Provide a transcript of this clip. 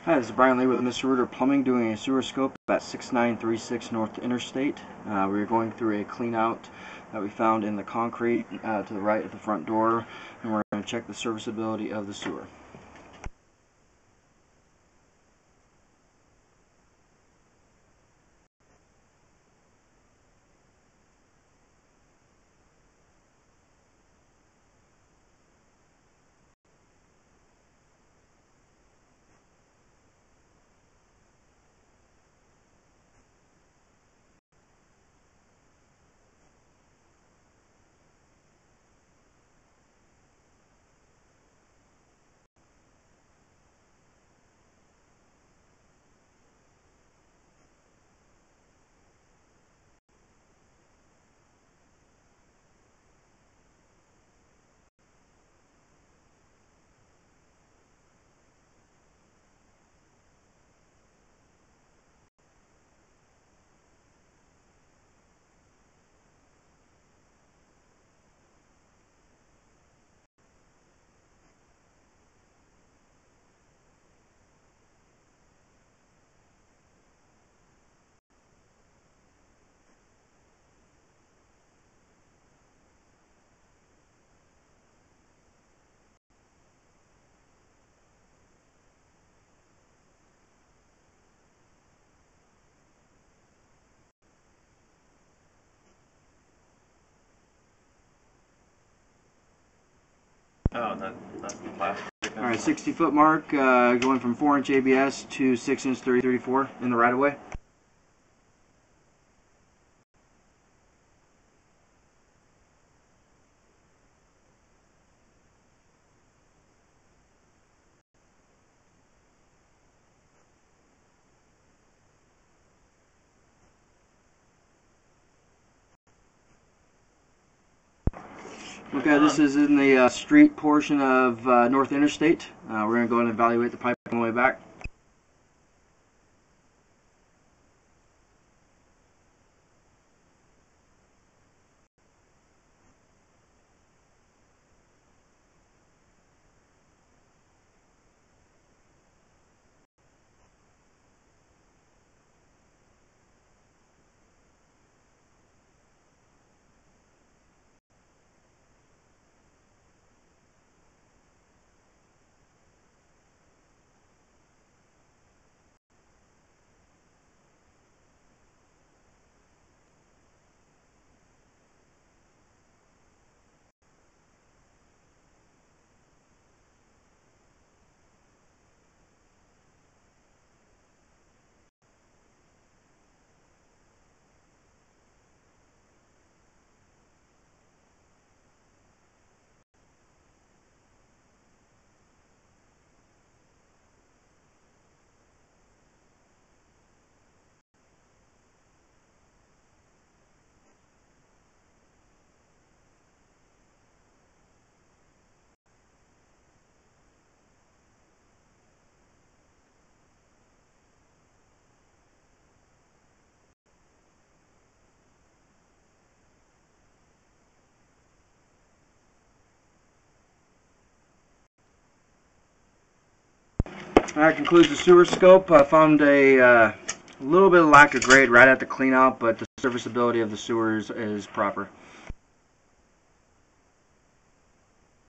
Hi, this is Brian Lee with Mr. Rooter Plumbing doing a sewer scope at 6936 North Interstate. We're going through a clean out that we found in the concrete to the right of the front door, and we're going to check the serviceability of the sewer. Oh, that's the plastic. Alright, 60-foot mark, going from 4-inch ABS to 6-inch 3034 in the right of way. Okay, this is in the street portion of North Interstate. We're going to go and evaluate the pipe on the way back. That concludes the sewer scope. I found a little bit of lack of grade right at the clean out, but the serviceability of the sewers is proper.